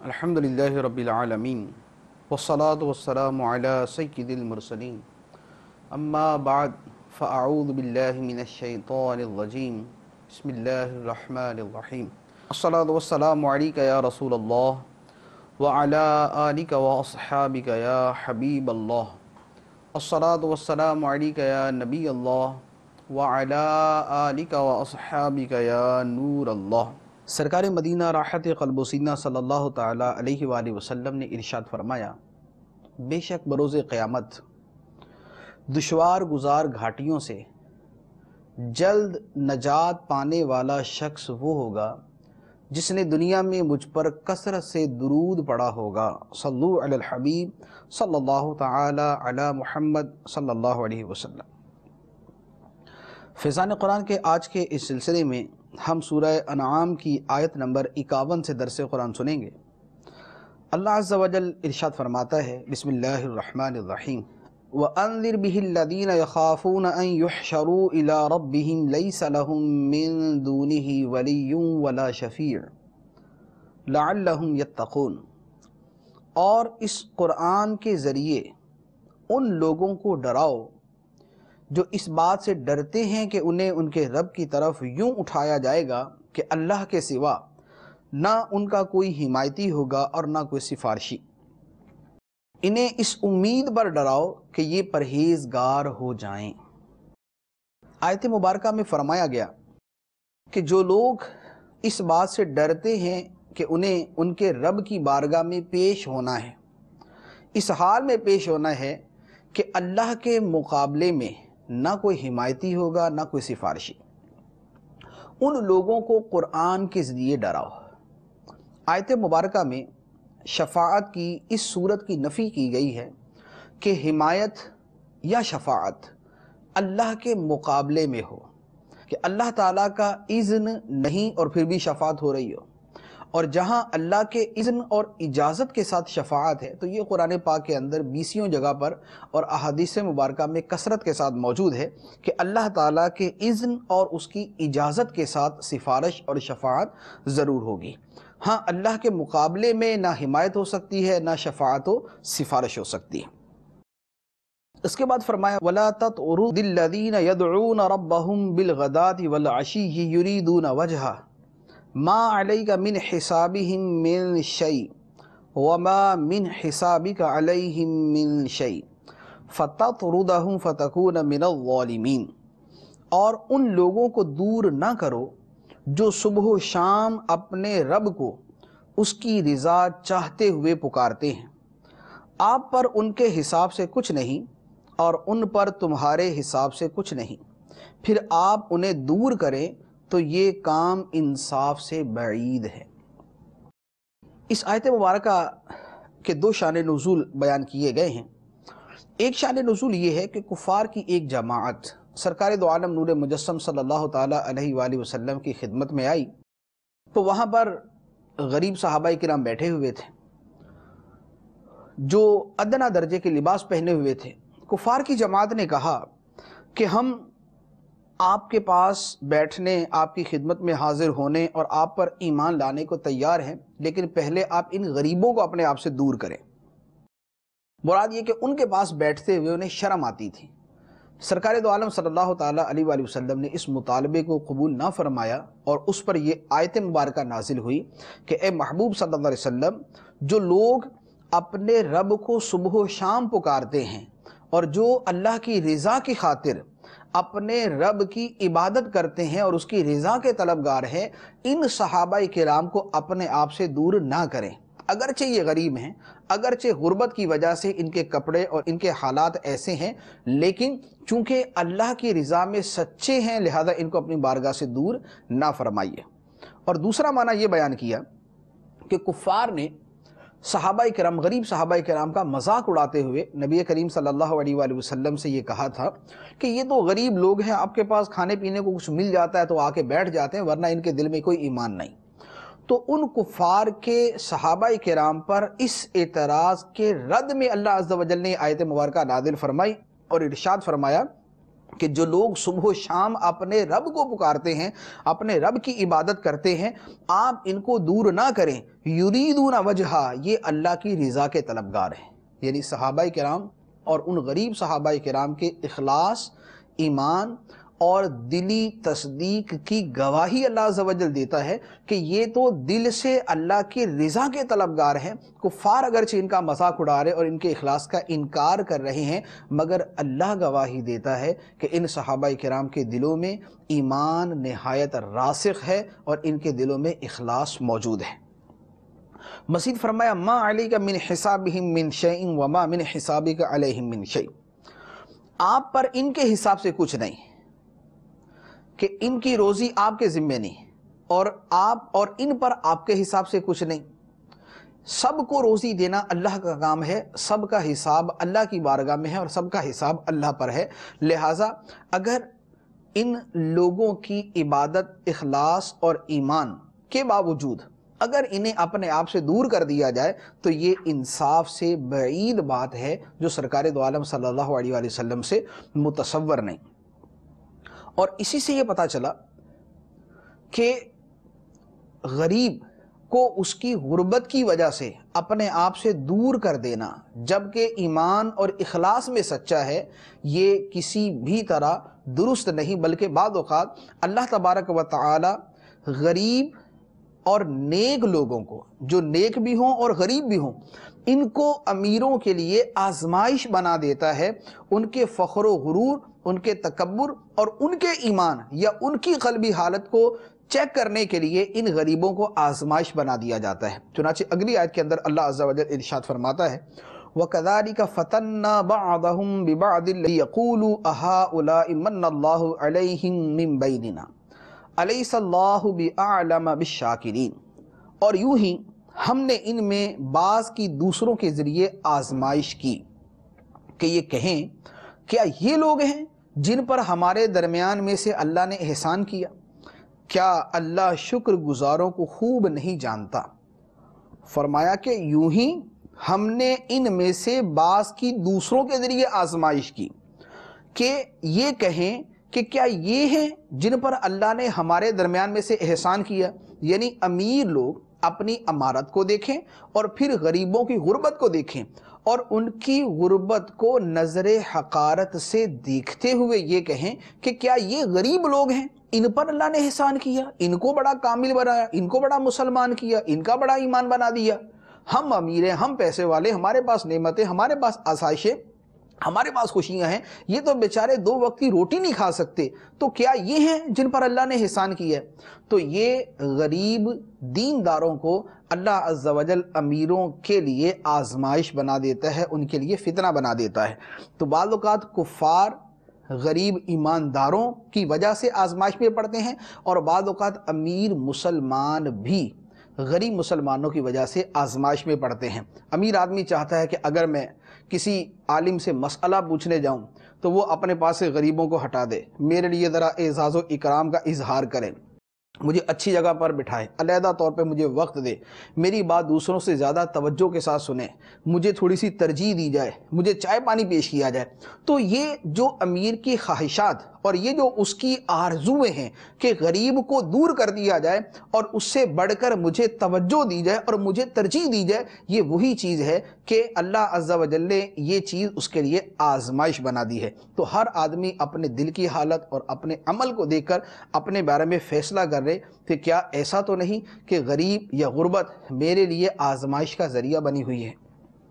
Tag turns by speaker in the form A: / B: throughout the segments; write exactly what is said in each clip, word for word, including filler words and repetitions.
A: الحمدللہ رب العالمین والصلاة والسلام علی سید المرسلین اما بعد فاعوذ باللہ من الشیطان الرجیم بسم اللہ الرحمن الرحیم الصلاة والسلام علیک یا رسول اللہ وعلی آلک واصحابک یا حبیب اللہ الصلاة والسلام علیک یا نبی اللہ وعلی آلک واصحابک یا نور اللہ۔ سرکار مدینہ راحت قلب و سینہ صلی اللہ تعالیٰ علیہ وآلہ وسلم نے ارشاد فرمایا، بے شک بروز قیامت دشوار گزار گھاٹیوں سے جلد نجات پانے والا شخص وہ ہوگا جس نے دنیا میں مجھ پر کثرت سے درود پڑھا ہوگا۔ صلو علی الحبیب صلی اللہ تعالیٰ علی محمد صلی اللہ علیہ وسلم۔ فیضان قرآن کے آج کے اس سلسلے میں ہم سورہ انعام کی آیت نمبر اکاون سے درس قرآن سنیں گے۔ اللہ عز و جل ارشاد فرماتا ہے، بسم اللہ الرحمن الرحیم، وَأَنذِرْ بِهِ الَّذِينَ يَخَافُونَ أَن يُحْشَرُوا إِلَىٰ رَبِّهِمْ لَيْسَ لَهُم مِّن دُونِهِ وَلِيٌّ وَلَا شَفِيعٌ لَعَلَّهُمْ يَتَّقُونَ، اور اس قرآن کے ذریعے ان لوگوں کو ڈراؤ جو اس بات سے ڈرتے ہیں کہ انہیں ان کے رب کی طرف یوں اٹھایا جائے گا کہ اللہ کے سوا نہ ان کا کوئی حمایتی ہوگا اور نہ کوئی سفارشی۔ انہیں اس امید پر ڈراؤ کہ یہ پرہیزگار ہو جائیں۔ آیت مبارکہ میں فرمایا گیا کہ جو لوگ اس بات سے ڈرتے ہیں کہ انہیں ان کے رب کی بارگاہ میں پیش ہونا ہے، اس حال میں پیش ہونا ہے کہ اللہ کے مقابلے میں نہ کوئی حمایتی ہوگا نہ کوئی سفارشی، ان لوگوں کو قرآن کے ذریعے ڈراؤ۔ آیت مبارکہ میں شفاعت کی اس صورت کی نفی کی گئی ہے کہ حمایت یا شفاعت اللہ کے مقابلے میں ہو، کہ اللہ تعالیٰ کا اذن نہیں اور پھر بھی شفاعت ہو رہی ہو، اور جہاں اللہ کے اذن اور اجازت کے ساتھ شفاعت ہے تو یہ قرآن پاک کے اندر بیسیوں جگہ پر اور احادیث مبارکہ میں کثرت کے ساتھ موجود ہے کہ اللہ تعالیٰ کے اذن اور اس کی اجازت کے ساتھ سفارش اور شفاعت ضرور ہوگی۔ ہاں، اللہ کے مقابلے میں نہ حمایت ہو سکتی ہے نہ شفاعت و سفارش ہو سکتی ہے۔ اس کے بعد فرمایا وَلَا تَطْرُدِ الَّذِينَ يَدْعُونَ رَبَّهُمْ بِالْغَدَاةِ وَالْعَشِيِّ يُرِيدُونَ وَجْهَهُ مَا عَلَيْكَ مِنْ حِسَابِهِمْ مِنْ شَيْءٍ وَمَا مِنْ حِسَابِكَ عَلَيْهِمْ مِنْ شَيْءٍ فَتَطْرُدَهُمْ فَتَكُونَ مِنَ الظَّالِمِينَ، اور ان لوگوں کو دور نہ کرو جو صبح و شام اپنے رب کو اس کی رضا چاہتے ہوئے پکارتے ہیں، آپ پر ان کے حساب سے کچھ نہیں اور ان پر تمہارے حساب سے کچھ نہیں، پھر آپ انہیں دور کریں تو یہ کام انصاف سے بعید ہے۔ اس آیت مبارکہ کے دو شان نزول بیان کیے گئے ہیں۔ ایک شان نزول یہ ہے کہ کفار کی ایک جماعت سرکار دو عالم نور مجسم صلی اللہ تعالیٰ علیہ وآلہ وسلم کی خدمت میں آئی تو وہاں پر غریب صحابہ کرام بیٹھے ہوئے تھے جو ادنا درجے کے لباس پہنے ہوئے تھے۔ کفار کی جماعت نے کہا کہ ہم آپ کے پاس بیٹھنے، آپ کی خدمت میں حاضر ہونے اور آپ پر ایمان لانے کو تیار ہیں، لیکن پہلے آپ ان غریبوں کو اپنے آپ سے دور کریں۔ مراد یہ کہ ان کے پاس بیٹھتے ہوئے انہیں شرم آتی تھی۔ سرکار دو عالم صلی اللہ تعالیٰ علیہ وآلہ وسلم نے اس مطالبے کو قبول نہ فرمایا اور اس پر یہ آیت مبارکہ نازل ہوئی کہ اے محبوب صلی اللہ علیہ وسلم، جو لوگ اپنے رب کو صبح و شام پکارتے ہیں اور جو اللہ کی رضا کی خاطر اپنے رب کی عبادت کرتے ہیں اور اس کی رضا کے طلبگار ہیں، ان صحابہ کرام کو اپنے آپ سے دور نہ کریں۔ اگرچہ یہ غریب ہیں، اگرچہ غربت کی وجہ سے ان کے کپڑے اور ان کے حالات ایسے ہیں، لیکن چونکہ اللہ کی رضا میں سچے ہیں لہذا ان کو اپنی بارگاہ سے دور نہ فرمائیے۔ اور دوسرا معنی یہ بیان کیا کہ کفار نے صحابہ کرام، غریب صحابہ کرام کا مذاق اڑاتے ہوئے نبی کریم صلی اللہ علیہ وآلہ وسلم سے یہ کہا تھا کہ یہ تو غریب لوگ ہیں، آپ کے پاس کھانے پینے کو کچھ مل جاتا ہے تو آ کے بیٹھ جاتے ہیں، ورنہ ان کے دل میں کوئی ایمان نہیں۔ تو ان کفار کے صحابہ کرام پر اس اعتراض کے رد میں اللہ عز و جل نے آیت مبارکہ نازل فرمائی اور ارشاد فرمایا کہ جو لوگ صبح و شام اپنے رب کو پکارتے ہیں، اپنے رب کی عبادت کرتے ہیں، آپ ان کو دور نہ کریں۔ یریدون وجہا، یہ اللہ کی رضا کے طلبگار ہیں۔ یعنی صحابہ کرام اور ان غریب صحابہ کرام کے اخلاص، ایمان اور دلی تصدیق کی گواہی اللہ عز و جل دیتا ہے کہ یہ تو دل سے اللہ کی رضا کے طلبگار ہیں۔ کفار اگرچہ ان کا مذاق اڑا رہے اور ان کے اخلاص کا انکار کر رہے ہیں، مگر اللہ گواہی دیتا ہے کہ ان صحابہ کرام کے دلوں میں ایمان نہایت راسخ ہے اور ان کے دلوں میں اخلاص موجود ہے۔ مزید فرمایا ما علیک من حسابہم من شیء وما من حسابک علیہم من شیء، آپ پر ان کے حساب سے کچھ نہیں کہ ان کی روزی آپ کے ذمہ نہیں، اور آپ اور ان پر آپ کے حساب سے کچھ نہیں۔ سب کو روزی دینا اللہ کا کام ہے، سب کا حساب اللہ کی بارگاہ میں ہے اور سب کا حساب اللہ پر ہے۔ لہٰذا اگر ان لوگوں کی عبادت، اخلاص اور ایمان کے باوجود اگر انہیں اپنے آپ سے دور کر دیا جائے تو یہ انصاف سے بعید بات ہے، جو سرکار دو عالم صلی اللہ علیہ وآلہ وسلم سے متصور نہیں۔ اور اسی سے یہ پتہ چلا کہ غریب کو اس کی غربت کی وجہ سے اپنے آپ سے دور کر دینا، جبکہ ایمان اور اخلاص میں سچا ہے، یہ کسی بھی طرح درست نہیں، بلکہ بعض اوقات اللہ تبارک و تعالی غریب اور نیک لوگوں کو، جو نیک بھی ہوں اور غریب بھی ہوں، ان کو امیروں کے لیے آزمائش بنا دیتا ہے۔ ان کے فخر و غرور، ان کے تکبر اور ان کے ایمان یا ان کی قلبی حالت کو چیک کرنے کے لیے ان غریبوں کو آزمائش بنا دیا جاتا ہے۔ چنانچہ اگلی آیت کے اندر اللہ عز و جل ارشاد فرماتا ہے وَكَذَلِكَ فَتَنَّا بَعْضَهُمْ بِبَعْضٍ لِيَقُولُوا أَهَٰؤُلَاءِ مَنَّ اللَّهُ عَلَيْهِمْ مِنْ بَيْنِنَا أَلَيْسَ اللَّهُ بِأَعْلَمَ بِالشَّاكِرِينَ، اور یوں ہی ہم نے ان میں بعض کی دوسروں کے ذریعے آزمائش کی کہ یہ کہیں کیا یہ لوگ ہیں جن پر ہمارے درمیان میں سے اللہ نے احسان کیا؟ کیا اللہ شکر گزاروں کو خوب نہیں جانتا؟ فرمایا کہ یوں ہی ہم نے ان میں سے بعض کی دوسروں کے ذریعے آزمائش کی کہ یہ کہیں کہ کیا یہ ہیں جن پر اللہ نے ہمارے درمیان میں سے احسان کیا؟ یعنی امیر لوگ اپنی امارت کو دیکھیں اور پھر غریبوں کی غربت کو دیکھیں اور ان کی غربت کو نظر حقارت سے دیکھتے ہوئے یہ کہیں کہ کیا یہ غریب لوگ ہیں، ان پر اللہ نے احسان کیا، ان کو بڑا کامل بنایا، ان کو بڑا مسلمان کیا، ان کا بڑا ایمان بنا دیا۔ ہم امیر ہیں، ہم پیسے والے، ہمارے پاس نعمتیں، ہمارے پاس آسائشیں، ہمارے پاس خوشیاں ہیں، یہ تو بیچارے دو وقت کی روٹی نہیں کھا سکتے، تو کیا یہ ہیں جن پر اللہ نے احسان کیا ہے؟ تو یہ غریب دینداروں کو اللہ عز و جل امیروں کے لیے آزمائش بنا دیتا ہے، ان کے لیے فتنہ بنا دیتا ہے۔ تو بعض اوقات کفار غریب ایمانداروں کی وجہ سے آزمائش میں پڑتے ہیں، اور بعض اوقات امیر مسلمان بھی غریب مسلمانوں کی وجہ سے آزمائش میں پڑتے ہیں۔ امیر آدمی چاہتا ہے کہ اگر میں کسی عالم سے مسئلہ پوچھنے جاؤں تو وہ اپنے پاس سے غریبوں کو ہٹا دے، میرے لیے ذرا اعزاز و اکرام کا اظہار کریں، مجھے اچھی جگہ پر بٹھائے، علیحدہ طور پہ مجھے وقت دے، میری بات دوسروں سے زیادہ توجہ کے ساتھ سنیں، مجھے تھوڑی سی ترجیح دی جائے، مجھے چائے پانی پیش کیا جائے۔ تو یہ جو امیر کی خواہشات اور یہ جو اس کی آرزویں ہیں کہ غریب کو دور کر دیا جائے اور اس سے بڑھ کر مجھے توجہ دی جائے اور مجھے ترجیح دی جائے، یہ وہی چیز ہے کہ اللہ عز و جل نے یہ چیز اس کے لیے آزمائش بنا دی ہے۔ تو ہر آدمی اپنے دل کی حالت اور اپنے عمل کو دیکھ کر اپنے بارے میں فیصلہ کر رہے کہ کیا ایسا تو نہیں کہ غریب یا غربت میرے لیے آزمائش کا ذریعہ بنی ہوئی ہے۔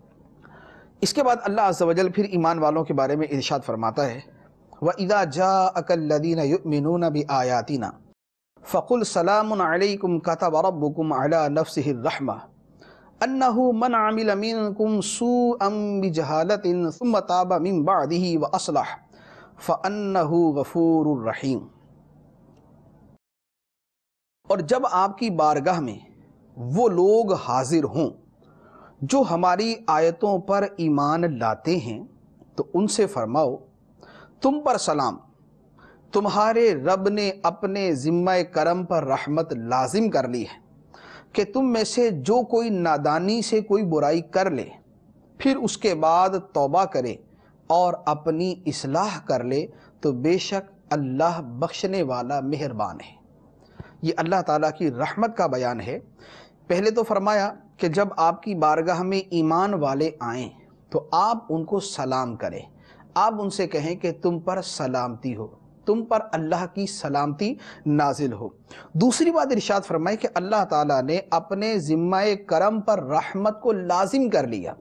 A: اس کے بعد اللہ عز و جل پھر ایمان والوں کے بارے میں ارشاد فرماتا ہے وَإِذَا جَاءَكَ الَّذِينَ يُؤْمِنُونَ بِآيَاتِنَا فَقُلْ سَلَامٌ عَلَيْكُمْ كَتَبَ رَبُّكُمْ عَلَى نَفْسِهِ الرَّحْمَةِ أَنَّهُ مَنْ عَمِلَ مِنْكُمْ سُوءًا بِجَهَالَةٍ ثُمَّ تَابَ مِنْ بَعْدِهِ وَأَصْلَحَ فَأَنَّهُ غَفُورٌ رَحِيمٌ۔ اور جب آپ کی بارگاہ میں وہ لوگ حاضر ہوں جو ہماری آیتوں پر ایمان لاتے ہیں تو ان سے فرماؤ تم پر سلام، تمہارے رب نے اپنے ذمہ کرم پر رحمت لازم کر لی ہے کہ تم میں سے جو کوئی نادانی سے کوئی برائی کر لے پھر اس کے بعد توبہ کرے اور اپنی اصلاح کر لے تو بے شک اللہ بخشنے والا مہربان ہے۔ یہ اللہ تعالیٰ کی رحمت کا بیان ہے۔ پہلے تو فرمایا کہ جب آپ کی بارگاہ میں ایمان والے آئیں تو آپ ان کو سلام کریں، آپ ان سے کہیں کہ تم پر سلامتی ہو، تم پر اللہ کی سلامتی نازل ہو۔ دوسری بات ارشاد فرمائے کہ اللہ تعالیٰ نے اپنے ذمہ کرم پر رحمت کو لازم کر لیا۔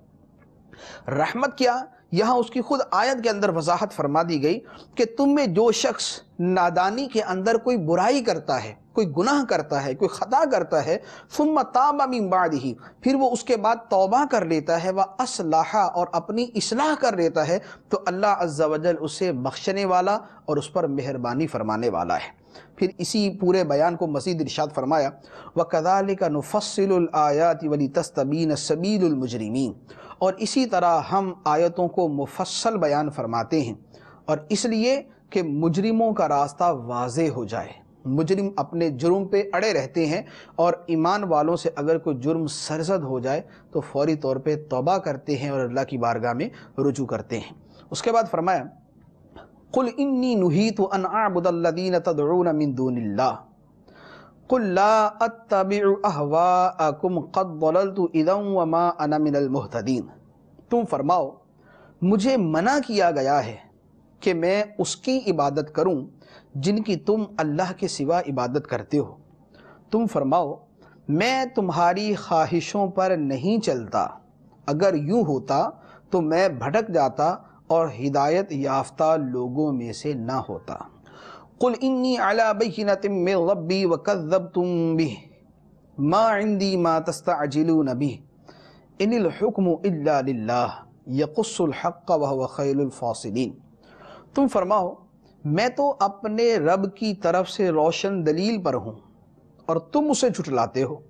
A: رحمت کیا؟ یہاں اس کی خود آیت کے اندر وضاحت فرما دی گئی کہ تم میں جو شخص نادانی کے اندر کوئی برائی کرتا ہے، کوئی گناہ کرتا ہے، کوئی خطا کرتا ہے، ثم تاب من بعدہ، پھر وہ اس کے بعد توبہ کر لیتا ہے، وَأَصْلَحَ، اور اپنی اصلاح کر لیتا ہے، تو اللہ عز و جل اسے بخشنے والا اور اس پر مہربانی فرمانے والا ہے۔ پھر اسی پورے بیان کو مزید ارشاد فرمایا وَكَذَلِكَ نُفَصِّلُ الْآيَاتِ وَلِتَسْتَبِينَ سَبِيلُ الْمُجْرِمِينَ، اور اسی طرح ہم آیتوں کو مفصل بیان فرماتے ہیں، اور اس لیے کہ مجرموں کا راستہ واضح ہو جائے۔ مجرم اپنے جرم پہ اڑے رہتے ہیں، اور ایمان والوں سے اگر کوئی جرم سرزد ہو جائے تو فوری طور پہ توبہ کرتے ہیں اور اللہ کی بارگاہ میں رجوع کرتے ہیں۔ اس کے بعد فرمایا قُلْ إِنِّي نُهِيتُ أَنْ أَعْبُدَ الَّذِينَ تَدْعُونَ مِن دُونِ اللَّهِ قُلْ لَا أَتَّبِعُ أَهْوَاءَكُمْ قَدْ ضَلَلْتُ إِذًا وَمَا أَنَا مِنَ الْمُهْتَدِينَ، تم فرماؤ مجھے منع کیا گیا ہے کہ میں اس کی عبادت کروں جن کی تم اللہ کے سوا عبادت کرتے ہو۔ تم فرماؤ میں تمہاری خواہشوں پر نہیں چلتا، اگر یوں ہوتا تو میں بھٹک جاتا اور ہدایت یافتہ لوگوں میں سے نہ ہوتا۔ قُلْ إِنِّي عَلَى بَيِّنَةٍ مِّن رَّبِّي وَكَذَّبْتُم بِهِ مَا عِندِي مَا تَسْتَعْجِلُونَ بِهِ إِنِ الْحُكْمُ إِلَّا لِلَّهِ يَقُصُّ الْحَقَّ وَهُوَ خَيْرُ الْفَاصِلِينَ، تم فرماؤ میں تو اپنے رب کی طرف سے روشن دلیل پر ہوں اور تم اسے جھٹلاتے ہو۔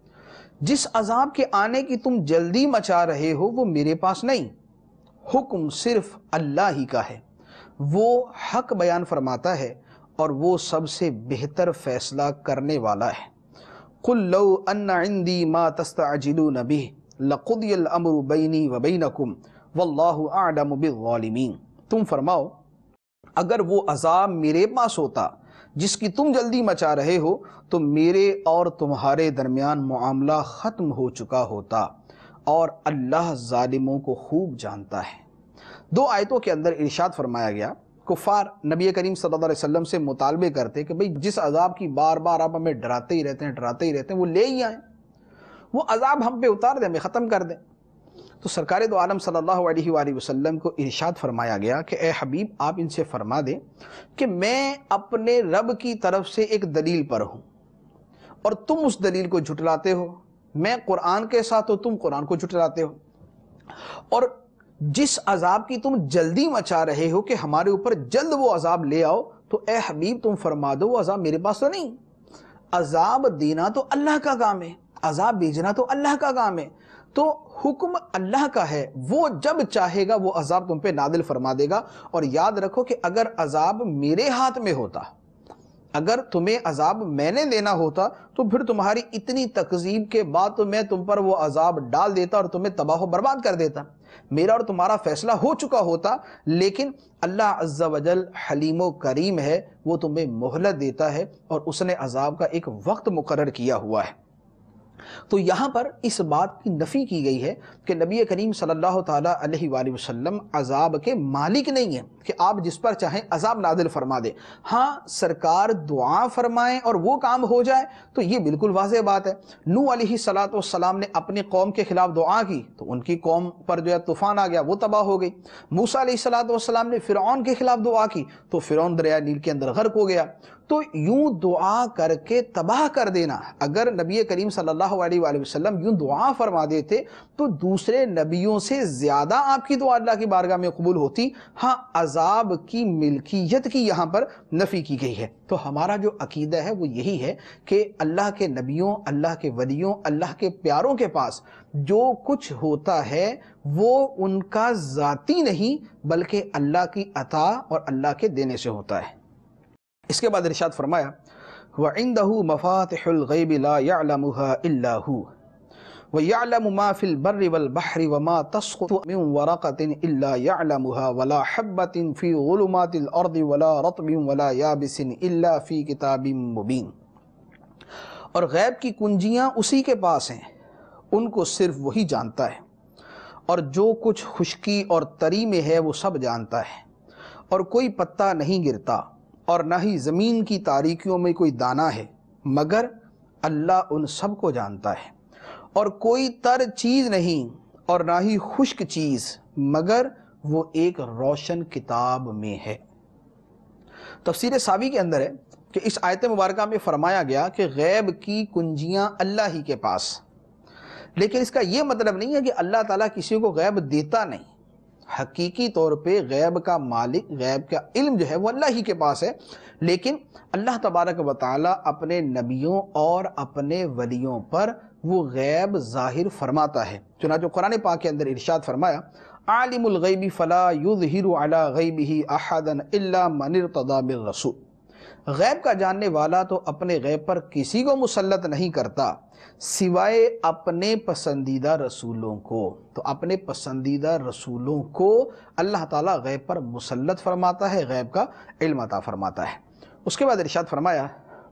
A: جس عذاب کے آنے کی تم جلدی مچا رہے ہو وہ میرے پاس نہیں، حکم صرف اللہ ہی کا ہے، وہ حق بیان فرماتا ہے اور وہ سب سے بہتر فیصلہ کرنے والا ہے۔ قُلْ لَوْ أَنَّ عِنْدِي مَا تَسْتَعْجِلُونَ بِهِ لَقُضِيَ الْأَمْرُ بَيْنِي وَبَيْنَكُمْ وَاللَّهُ أَعْلَمُ بِالظَّالِمِينَ، تم فرماؤ اگر وہ عذاب میرے پاس ہوتا جس کی تم جلدی مچا رہے ہو تو میرے اور تمہارے درمیان معاملہ ختم ہو چکا ہوتا، اور اللہ ظالموں کو خوب جانتا ہے۔ دو آیتوں کے اندر ارشاد فرمایا گیا، کفار نبی کریم صلی اللہ علیہ وسلم سے مطالبے کرتے کہ بھئی جس عذاب کی بار بار آپ ہمیں ڈراتے ہی رہتے ہیں ڈراتے ہی رہتے ہیں وہ لے ہی آئیں، وہ عذاب ہم پہ اتار دیں، ہمیں ختم کر دیں۔ تو سرکار دو عالم صلی اللہ علیہ وآلہ وسلم کو ارشاد فرمایا گیا کہ اے حبیب آپ ان سے فرما دیں کہ میں اپنے رب کی طرف سے ایک دلیل پر ہوں اور تم اس دلیل کو جھٹلاتے ہو، میں قرآن کے ساتھ ہو تم قرآن کو جھٹلاتے ہو، اور جس عذاب کی تم جلدی مچا رہے ہو کہ ہمارے اوپر جلد وہ عذاب لے آؤ، تو اے حبیب تم فرما دو وہ عذاب میرے پاس تو نہیں، عذاب دینا تو اللہ کا کام ہے، عذاب بھیجنا تو اللہ کا کام ہے، تو حکم اللہ کا ہے، وہ جب چاہے گا وہ عذاب تم پہ نازل فرما دے گا۔ اور یاد رکھو کہ اگر عذاب میرے ہاتھ میں ہوتا، اگر تمہیں عذاب میں نے دینا ہوتا تو پھر تمہاری اتنی تکذیب کے بعد تو میں تم پر وہ عذاب ڈال دیتا اور تمہیں تباہ و برباد کر دیتا، میرا اور تمہارا فیصلہ ہو چکا ہوتا، لیکن اللہ عز و جل حلیم و کریم ہے، وہ تمہیں مہلت دیتا ہے اور اس نے عذاب کا ایک وقت مقرر کیا ہوا ہے۔ تو یہاں پر اس بات کی نفی کی گئی ہے کہ نبی کریم صلی اللہ تعالیٰ علیہ وآلہ وسلم عذاب کے مالک نہیں ہیں کہ آپ جس پر چاہیں عذاب نازل فرما دیں۔ ہاں سرکار دعا فرمائیں اور وہ کام ہو جائے تو یہ بالکل واضح بات ہے۔ نوح علیہ الصلوۃ والسلام نے اپنی قوم کے خلاف دعا کی تو ان کی قوم پر جو ہے طوفان آ گیا، وہ تباہ ہو گئی۔ موسیٰ علیہ الصلوۃ والسلام نے فرعون کے خلاف دعا کی تو فرعون دریا نیل کے اندر غرق ہو گیا۔ تو یوں دعا کر کے تباہ کر دینا، اگر نبی کریم صلی اللہ علیہ وآلہ وسلم یوں دعا فرما دیتے تو دوسرے نبیوں سے زیادہ آپ کی دعا اللہ کی بارگاہ میں قبول ہوتی۔ ہاں عذاب کی ملکیت کی یہاں پر نفی کی گئی ہے۔ تو ہمارا جو عقیدہ ہے وہ یہی ہے کہ اللہ کے نبیوں، اللہ کے ولیوں، اللہ کے پیاروں کے پاس جو کچھ ہوتا ہے وہ ان کا ذاتی نہیں بلکہ اللہ کی عطا اور اللہ کے دینے سے ہوتا ہے۔ اس کے بعد ارشاد فرمایا وَعِندَهُ مَفَاتِحُ الْغَيْبِ لَا يَعْلَمُهَا إِلَّا هُوَ وَيَعْلَمُ مَا فِي الْبَرِّ وَالْبَحْرِ وَمَا تَسْقُطُ مِنْ وَرَقَةٍ إِلَّا يَعْلَمُهَا وَلَا حَبَّةٍ فِي ظُلُمَاتِ الْأَرْضِ وَلَا رَطْبٍ وَلَا يَابِسٍ إِلَّا فِي كِتَابٍ مُبِينٍ۔ اور غیب کی کنجیاں اسی کے پاس ہیں، ان کو صرف وہی جانتا ہے، اور جو کچھ خشکی اور تری میں ہے وہ سب جانتا ہے، اور کوئی پتا نہیں گرتا اور نہ ہی زمین کی تاریکیوں میں کوئی دانہ ہے مگر اللہ ان سب کو جانتا ہے، اور کوئی تر چیز نہیں اور نہ ہی خشک چیز مگر وہ ایک روشن کتاب میں ہے۔ تفسیر ساوی کے اندر ہے کہ اس آیت مبارکہ میں فرمایا گیا کہ غیب کی کنجیاں اللہ ہی کے پاس، لیکن اس کا یہ مطلب نہیں ہے کہ اللہ تعالیٰ کسی کو غیب دیتا نہیں۔ حقیقی طور پہ غیب کا مالک، غیب کا علم جو ہے وہ اللہ ہی کے پاس ہے، لیکن اللہ تبارک و تعالیٰ اپنے نبیوں اور اپنے ولیوں پر وہ غیب ظاہر فرماتا ہے۔ چنانچہ قرآن پاک کے اندر ارشاد فرمایا عالم الغیب فلا یظہر علی غیبہ احدا الا من ارتضی بالرسول۔ غیب کا جاننے والا تو اپنے غیب پر کسی کو مسلط نہیں کرتا سوائے اپنے پسندیدہ رسولوں کو۔ تو اپنے پسندیدہ رسولوں کو اللہ تعالیٰ غیب پر مسلط فرماتا ہے، غیب کا علم عطا فرماتا ہے۔ اس کے بعد ارشاد فرمایا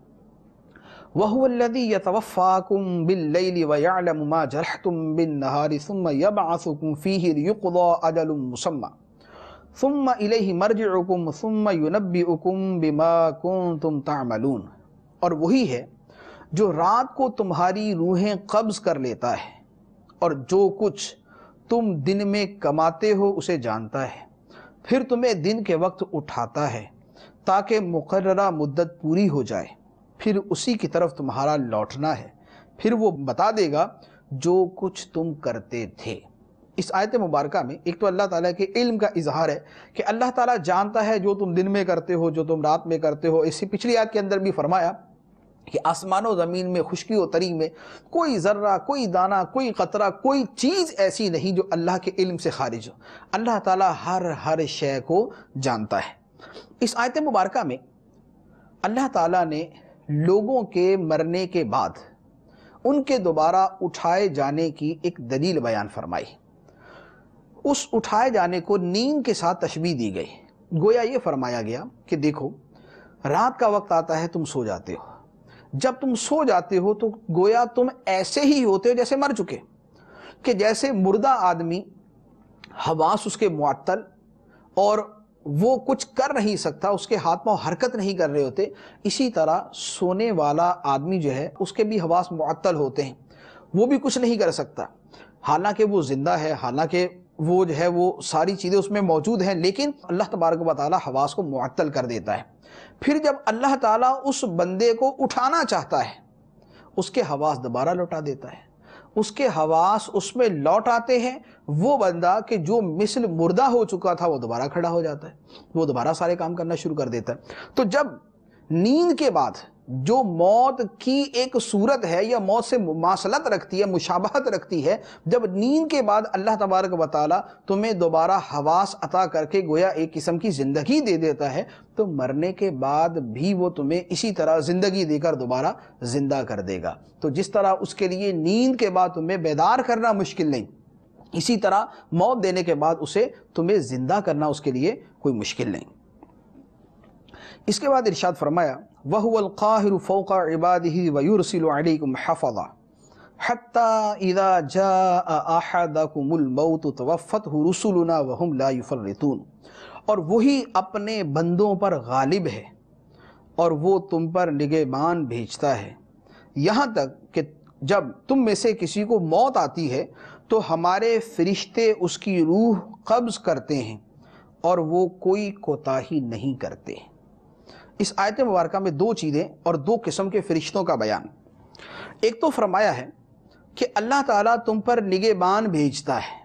A: وَهُوَ الَّذِي يَتَوَفَّاكُم بِاللَّيْلِ وَيَعْلَمُ مَا جَرَحْتُم بِالنَّهَارِ ثُمَّ يَبْعَثُكُم فِيهِ لِيُقْضَىٰ أَجَلٌ مُّسَمًّى ثُمَّ إِلَيْهِ مَرْجِعُكُمْ ثُمَّ يُنَبِّئُكُم بِمَا كُنتُمْ تَعْمَلُونَ۔ اور وہی ہے جو رات کو تمہاری روحیں قبض کر لیتا ہے اور جو کچھ تم دن میں کماتے ہو اسے جانتا ہے، پھر تمہیں دن کے وقت اٹھاتا ہے تاکہ مقررہ مدت پوری ہو جائے، پھر اسی کی طرف تمہارا لوٹنا ہے، پھر وہ بتا دے گا جو کچھ تم کرتے تھے۔ اس آیت مبارکہ میں ایک تو اللہ تعالیٰ کے علم کا اظہار ہے کہ اللہ تعالیٰ جانتا ہے جو تم دن میں کرتے ہو، جو تم رات میں کرتے ہو۔ اسی پچھلی آیت کے اندر بھی فرمایا کہ آسمان و زمین میں، خشکی و تری میں کوئی ذرہ، کوئی دانہ، کوئی قطرہ، کوئی چیز ایسی نہیں جو اللہ کے علم سے خارج ہو۔ اللہ تعالیٰ ہر ہر شے کو جانتا ہے۔ اس آیت مبارکہ میں اللہ تعالیٰ نے لوگوں کے مرنے کے بعد ان کے دوبارہ اٹھائے جانے کی ایک دلیل بیان فرمائی۔ اس اٹھائے جانے کو نیند کے ساتھ تشبیہ دی گئی۔ گویا یہ فرمایا گیا کہ دیکھو، رات کا وقت آتا ہے، تم سو جاتے ہو۔ جب تم سو جاتے ہو تو گویا تم ایسے ہی ہوتے ہو جیسے مر چکے، کہ جیسے مردہ آدمی حواس اس کے معطل اور وہ کچھ کر نہیں سکتا، اس کے ہاتھ پاؤں حرکت نہیں کر رہے ہوتے، اسی طرح سونے والا آدمی جو ہے اس کے بھی حواس معطل ہوتے ہیں، وہ بھی کچھ نہیں کر سکتا، حالانکہ وہ زندہ ہے، حالانکہ وہ جو ہے وہ ساری چیزیں اس میں موجود ہیں، لیکن اللہ تبارک و تعالیٰ حواس کو معطل کر دیتا ہے۔ پھر جب اللہ تعالیٰ اس بندے کو اٹھانا چاہتا ہے، اس کے حواس دوبارہ لوٹا دیتا ہے، اس کے حواس اس میں لوٹ آتے ہیں، وہ بندہ کہ جو مثل مردہ ہو چکا تھا وہ دوبارہ کھڑا ہو جاتا ہے، وہ دوبارہ سارے کام کرنا شروع کر دیتا ہے۔ تو جب نیند کے بعد جو موت کی ایک صورت ہے یا موت سے مماثلت رکھتی ہے، مشابہت رکھتی ہے، جب نیند کے بعد اللہ تبارک و تعالیٰ تمہیں دوبارہ حواس عطا کر کے گویا ایک قسم کی زندگی دے دیتا ہے، تو مرنے کے بعد بھی وہ تمہیں اسی طرح زندگی دے کر دوبارہ زندہ کر دے گا۔ تو جس طرح اس کے لیے نیند کے بعد تمہیں بیدار کرنا مشکل نہیں، اسی طرح موت دینے کے بعد اسے تمہیں زندہ کرنا اس کے لیے کوئی مشکل نہیں۔ اس کے بعد ارشاد فرمایا وَهُوَ الْقَاهِرُ فَوْقَ عِبَادِهِ وَيُرْسِلُ عَلَيْكُمْ حَفَظًا حَتَّى إِذَا جَاءَ أَحَدَكُمُ الْمَوْتُ تَوَفَّتْهُ رُسُلُنَا وَهُمْ لَا يُفَرِّطُونَ۔ اور وہی اپنے بندوں پر غالب ہے اور وہ تم پر نگہبان بھیجتا ہے، یہاں تک کہ جب تم میں سے کسی کو موت آتی ہے تو ہمارے فرشتے اس کی روح قبض کرتے ہیں اور وہ کوئی کوتاہی نہیں کرتے۔ اس آیت مبارکہ میں دو چیزیں اور دو قسم کے فرشتوں کا بیان۔ ایک تو فرمایا ہے کہ اللہ تعالیٰ تم پر نگہبان بھیجتا ہے۔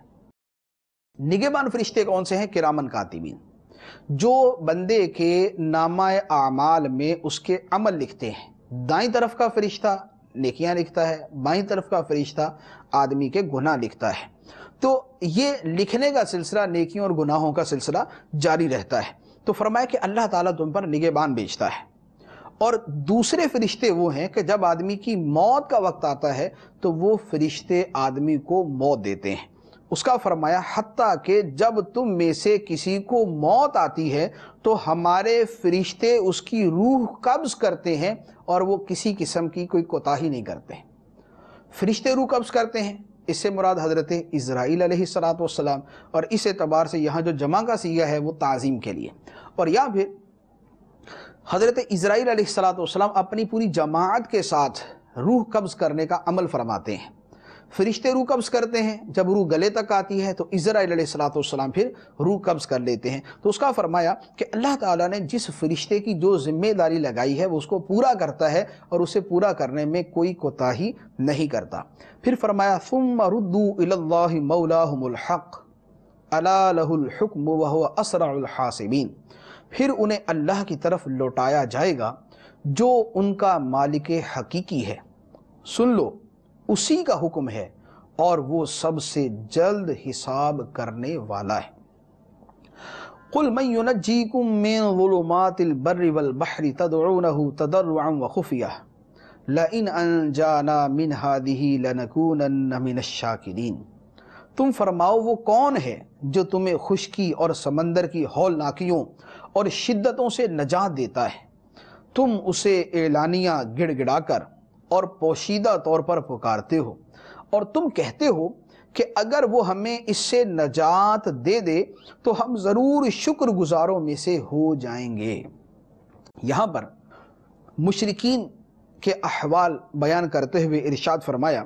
A: نگہبان فرشتے کون سے ہیں؟ کرامن کاتبین، جو بندے کے نامہ اعمال میں اس کے عمل لکھتے ہیں۔ دائیں طرف کا فرشتہ نیکیاں لکھتا ہے، بائیں طرف کا فرشتہ آدمی کے گناہ لکھتا ہے۔ تو یہ لکھنے کا سلسلہ، نیکیوں اور گناہوں کا سلسلہ جاری رہتا ہے۔ تو فرمایا کہ اللہ تعالیٰ تم پر نگہبان بھیجتا ہے، اور دوسرے فرشتے وہ ہیں کہ جب آدمی کی موت کا وقت آتا ہے تو وہ فرشتے آدمی کو موت دیتے ہیں۔ اس کا فرمایا حتیٰ کہ جب تم میں سے کسی کو موت آتی ہے تو ہمارے فرشتے اس کی روح قبض کرتے ہیں اور وہ کسی قسم کی کوئی کوتاہی نہیں کرتے ہیں۔ فرشتے روح قبض کرتے ہیں، اس سے مراد حضرت اسرائیل علیہ الصلوۃ والسلام، اور اس اعتبار سے یہاں جو جمع کا صیغہ ہے وہ تعظیم کے لیے، اور یا پھر حضرت اسرائیل علیہ الصلوۃ والسلام اپنی پوری جماعت کے ساتھ روح قبض کرنے کا عمل فرماتے ہیں۔ فرشتے روح قبض کرتے ہیں، جب روح گلے تک آتی ہے تو اسرائیل علیہ الصلوۃ والسلام پھر روح قبض کر لیتے ہیں۔ تو اس کا فرمایا کہ اللہ تعالیٰ نے جس فرشتے کی جو ذمہ داری لگائی ہے وہ اس کو پورا کرتا ہے اور اسے پورا کرنے میں کوئی کوتاہی نہیں کرتا۔ پھر فرمایا ثم ردوا الی اللہ مولاہم الحق الا لہ الحکم وہو اسرع الحاسبین، پھر انہیں اللہ کی طرف لوٹایا جائے گا جو ان کا مالک حقیقی ہے، سن لو اسی کا حکم ہے اور وہ سب سے جلد حساب کرنے والا ہے۔ قل من ينجيكم من ظلمات البر والبحر تدعونه تضرعا وخفية لئن انجانا من هذه لنكونن من الشاكرين، تم فرماؤ وہ کون ہے جو تمہیں خشکی اور سمندر کی ہولناکیوں اور شدتوں سے نجات دیتا ہے، تم اسے اعلانیہ گڑ گڑا کر اور پوشیدہ طور پر پکارتے ہو، اور تم کہتے ہو کہ اگر وہ ہمیں اس سے نجات دے دے تو ہم ضرور شکر گزاروں میں سے ہو جائیں گے۔ یہاں پر مشرکین کے احوال بیان کرتے ہوئے ارشاد فرمایا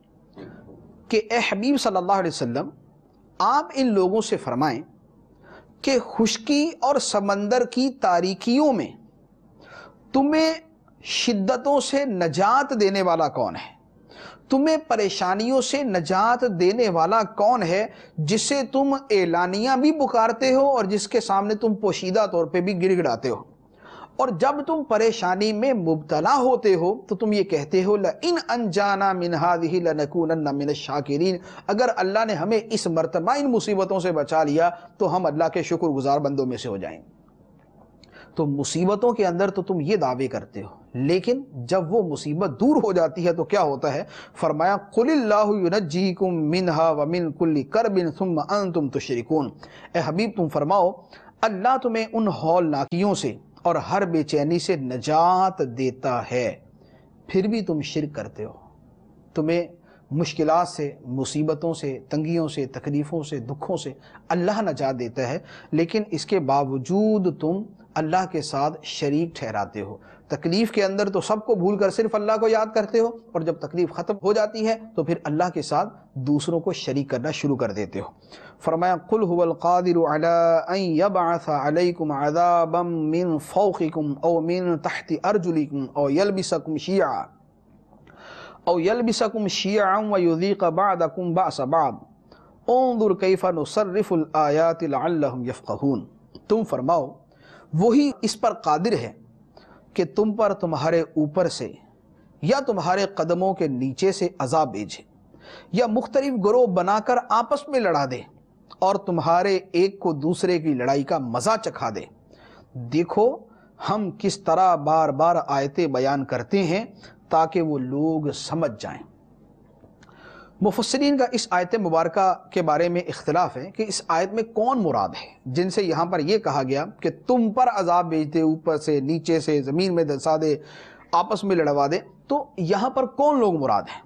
A: کہ اے حبیب صلی اللہ علیہ وسلم، آپ ان لوگوں سے فرمائیں کہ خشکی اور سمندر کی تاریکیوں میں تمہیں شدتوں سے نجات دینے والا کون ہے، تمہیں پریشانیوں سے نجات دینے والا کون ہے جسے تم اعلانیہ بھی پکارتے ہو اور جس کے سامنے تم پوشیدہ طور پہ بھی گڑ گڑاتے ہو، اور جب تم پریشانی میں مبتلا ہوتے ہو تو تم یہ کہتے ہو لئن انجانا من هذه لنكونن من الشاکرین، اگر اللہ نے ہمیں اس مرتبہ ان مصیبتوں سے بچا لیا تو ہم اللہ کے شکر گزار بندوں میں سے ہو جائیں۔ تو مصیبتوں کے اندر تو تم یہ دعوے کرتے ہو، لیکن جب وہ مصیبت دور ہو جاتی ہے تو کیا ہوتا ہے؟ فرمایا قل اللہ ینجیکم منہا ومن کل کرب ثم انتم تشرکون، اے حبیب تم فرماؤ اللہ تمہیں ان ہولناکیوں سے اور ہر بے چینی سے نجات دیتا ہے، پھر بھی تم شرک کرتے ہو۔ تمہیں مشکلات سے، مصیبتوں سے، تنگیوں سے، تکلیفوں سے، دکھوں سے اللہ نجات دیتا ہے، لیکن اس کے باوجود تم اللہ کے ساتھ شریک ٹھہراتے ہو۔ تکلیف کے اندر تو سب کو بھول کر صرف اللہ کو یاد کرتے ہو، اور جب تکلیف ختم ہو جاتی ہے تو پھر اللہ کے ساتھ دوسروں کو شریک کرنا شروع کر دیتے ہو۔ فرمایا قل هو القادر على ان يبعث عليكم عذابا من فوقكم او من تحت ارجلكم او يلبسكم شيعا او يلبسكم شيعا ويذيق بعضكم بأس بعض انظر كيف نصرف الآيات لعلهم يفقهون، تم فرماؤ وہی اس پر قادر ہے کہ تم پر تمہارے اوپر سے یا تمہارے قدموں کے نیچے سے عذاب بھیجے، یا مختلف گروہ بنا کر آپس میں لڑا دے اور تمہارے ایک کو دوسرے کی لڑائی کا مزہ چکھا دے۔ دیکھو ہم کس طرح بار بار آیتیں بیان کرتے ہیں تاکہ وہ لوگ سمجھ جائیں۔ مفسرین کا اس آیت مبارکہ کے بارے میں اختلاف ہے کہ اس آیت میں کون مراد ہے، جن سے یہاں پر یہ کہا گیا کہ تم پر عذاب بھیج دے، اوپر سے نیچے سے زمین میں دھسا دے، آپس میں لڑوا دے، تو یہاں پر کون لوگ مراد ہیں؟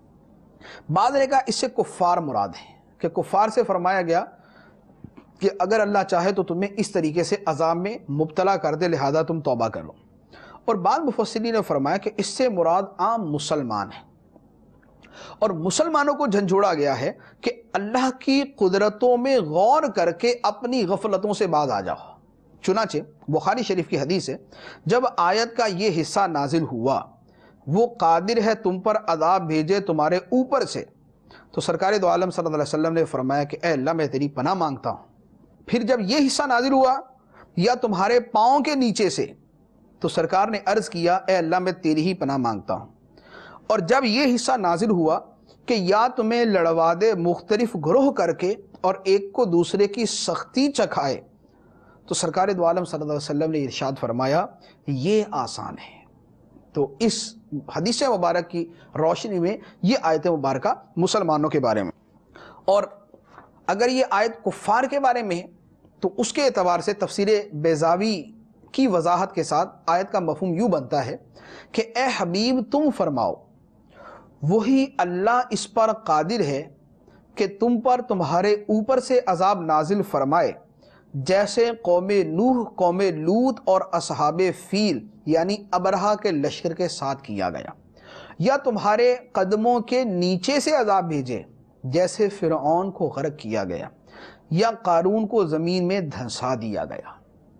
A: بعض نے کہا اس سے کفار مراد ہیں، کہ کفار سے فرمایا گیا کہ اگر اللہ چاہے تو تمہیں اس طریقے سے عذاب میں مبتلا کر دے، لہذا تم توبہ کرو۔ اور بعض مفسرین نے فرمایا کہ اس سے مراد عام مسلمان ہیں، اور مسلمانوں کو جھنجھوڑا گیا ہے کہ اللہ کی قدرتوں میں غور کر کے اپنی غفلتوں سے باز آ جاؤ۔ چنانچہ بخاری شریف کی حدیث ہے، جب آیت کا یہ حصہ نازل ہوا وہ قادر ہے تم پر عذاب بھیجے تمہارے اوپر سے، تو سرکار دو عالم صلی اللہ علیہ وسلم نے فرمایا کہ اے اللہ میں تیری پناہ مانگتا ہوں۔ پھر جب یہ حصہ نازل ہوا یا تمہارے پاؤں کے نیچے سے، تو سرکار نے عرض کیا اے اللہ میں تیری ہی پناہ مانگتا ہوں۔ اور جب یہ حصہ نازل ہوا کہ یا تمہیں لڑوا دے مختلف گروہ کر کے اور ایک کو دوسرے کی سختی چکھائے، تو سرکار دو عالم صلی اللہ علیہ وسلم نے ارشاد فرمایا یہ آسان ہے۔ تو اس حدیث مبارک کی روشنی میں یہ آیت مبارکہ مسلمانوں کے بارے میں، اور اگر یہ آیت کفار کے بارے میں ہے تو اس کے اعتبار سے تفسیر بیضاوی کی وضاحت کے ساتھ آیت کا مفہوم یوں بنتا ہے کہ اے حبیب تم فرماؤ وہی اللہ اس پر قادر ہے کہ تم پر تمہارے اوپر سے عذاب نازل فرمائے جیسے قوم نوح، قوم لوط اور اصحاب فیل یعنی ابرہا کے لشکر کے ساتھ کیا گیا، یا تمہارے قدموں کے نیچے سے عذاب بھیجے جیسے فرعون کو غرق کیا گیا یا قارون کو زمین میں دھنسا دیا گیا۔